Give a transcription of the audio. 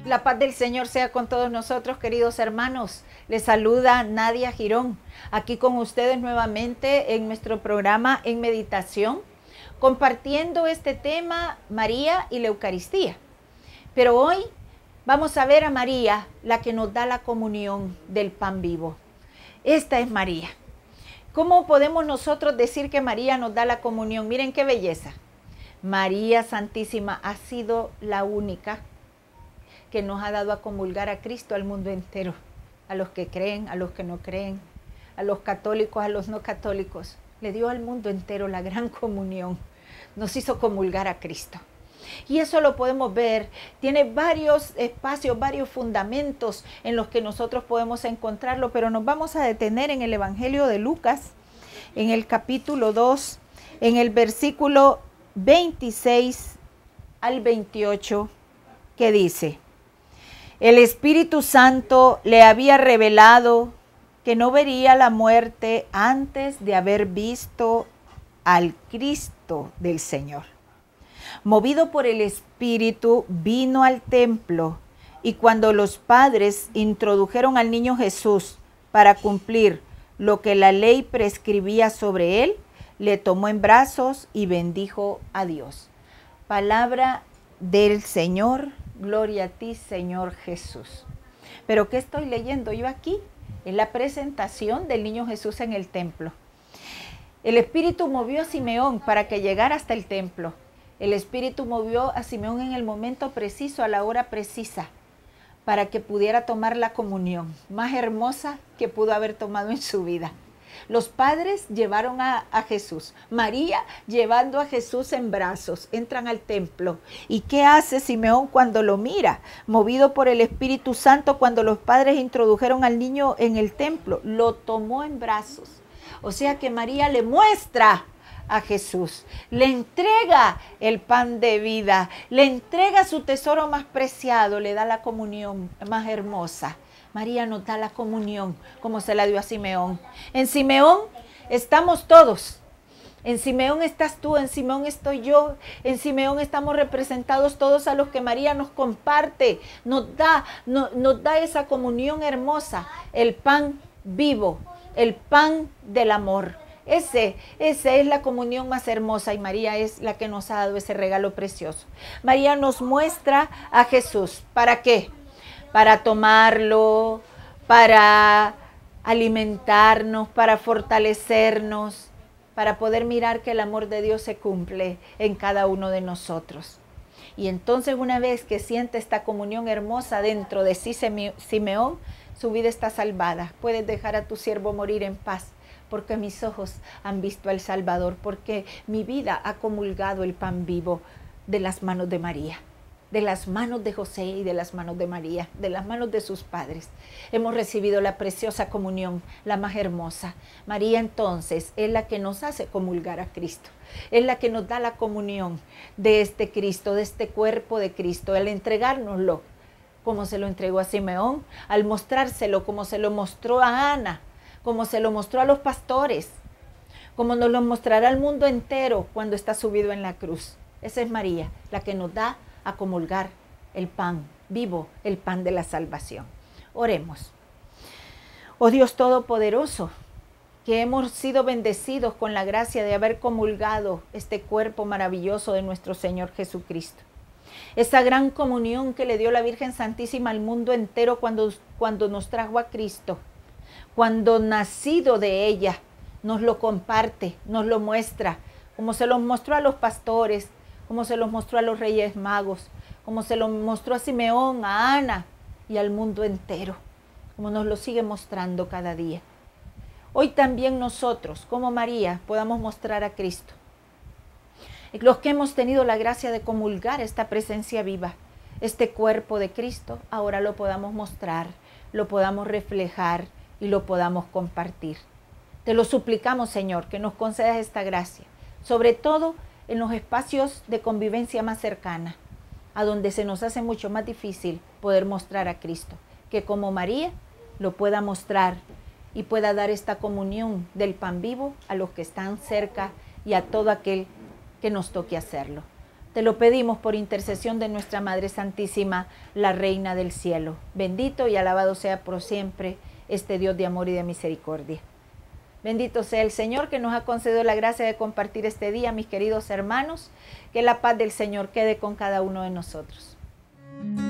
La paz del Señor sea con todos nosotros, queridos hermanos. Les saluda Nadia Girón, aquí con ustedes nuevamente en nuestro programa En Meditación, compartiendo este tema, María y la Eucaristía. Pero hoy vamos a ver a María, la que nos da la comunión del pan vivo. Esta es María. ¿Cómo podemos nosotros decir que María nos da la comunión? Miren qué belleza. María Santísima ha sido la única que nos ha dado a comulgar a Cristo al mundo entero, a los que creen, a los que no creen, a los católicos, a los no católicos. Le dio al mundo entero la gran comunión, nos hizo comulgar a Cristo. Y eso lo podemos ver, tiene varios espacios, varios fundamentos en los que nosotros podemos encontrarlo, pero nos vamos a detener en el Evangelio de Lucas, en el capítulo 2, en el versículo 26 al 28, que dice: el Espíritu Santo le había revelado que no vería la muerte antes de haber visto al Cristo del Señor. Movido por el Espíritu, vino al templo, y cuando los padres introdujeron al niño Jesús para cumplir lo que la ley prescribía sobre él, le tomó en brazos y bendijo a Dios. Palabra del Señor. Gloria a ti, Señor Jesús. ¿Pero qué estoy leyendo yo aquí? Es la presentación del niño Jesús en el templo. El Espíritu movió a Simeón para que llegara hasta el templo. El Espíritu movió a Simeón en el momento preciso, a la hora precisa, para que pudiera tomar la comunión más hermosa que pudo haber tomado en su vida. Los padres llevaron a Jesús, María llevando a Jesús en brazos, entran al templo. ¿Y qué hace Simeón cuando lo mira? Movido por el Espíritu Santo, cuando los padres introdujeron al niño en el templo, lo tomó en brazos. O sea que María le muestra a Jesús, le entrega el pan de vida, le entrega su tesoro más preciado, le da la comunión más hermosa. María nos da la comunión como se la dio a Simeón. En Simeón estamos todos. En Simeón estás tú, en Simeón estoy yo, en Simeón estamos representados todos a los que María nos comparte, nos da esa comunión hermosa, el pan vivo, el pan del amor. Esa es la comunión más hermosa y María es la que nos ha dado ese regalo precioso. María nos muestra a Jesús. ¿Para qué? Para tomarlo, para alimentarnos, para fortalecernos, para poder mirar que el amor de Dios se cumple en cada uno de nosotros. Y entonces una vez que siente esta comunión hermosa dentro de sí Simeón, su vida está salvada. Puedes dejar a tu siervo morir en paz, porque mis ojos han visto al Salvador, porque mi vida ha comulgado el pan vivo de las manos de María, de las manos de José y de las manos de María, de las manos de sus padres. Hemos recibido la preciosa comunión, la más hermosa. María entonces es la que nos hace comulgar a Cristo, es la que nos da la comunión de este Cristo, de este cuerpo de Cristo, al entregárnoslo como se lo entregó a Simeón, al mostrárselo como se lo mostró a Ana, como se lo mostró a los pastores, como nos lo mostrará al mundo entero cuando está subido en la cruz. Esa es María, la que nos da a comulgar el pan vivo, el pan de la salvación. Oremos. Oh Dios Todopoderoso, que hemos sido bendecidos con la gracia de haber comulgado este cuerpo maravilloso de nuestro Señor Jesucristo. Esa gran comunión que le dio la Virgen Santísima al mundo entero cuando nos trajo a Cristo, cuando nacido de ella, nos lo comparte, nos lo muestra, como se los mostró a los pastores, como se los mostró a los Reyes Magos, como se lo mostró a Simeón, a Ana y al mundo entero, como nos lo sigue mostrando cada día. Hoy también nosotros, como María, podamos mostrar a Cristo. Los que hemos tenido la gracia de comulgar esta presencia viva, este cuerpo de Cristo, ahora lo podamos mostrar, lo podamos reflejar y lo podamos compartir. Te lo suplicamos, Señor, que nos concedas esta gracia, sobre todo en los espacios de convivencia más cercana, a donde se nos hace mucho más difícil poder mostrar a Cristo, que como María lo pueda mostrar y pueda dar esta comunión del pan vivo a los que están cerca y a todo aquel que nos toque hacerlo. Te lo pedimos por intercesión de nuestra Madre Santísima, la Reina del Cielo. Bendito y alabado sea por siempre este Dios de amor y de misericordia. Bendito sea el Señor que nos ha concedido la gracia de compartir este día, mis queridos hermanos. Que la paz del Señor quede con cada uno de nosotros.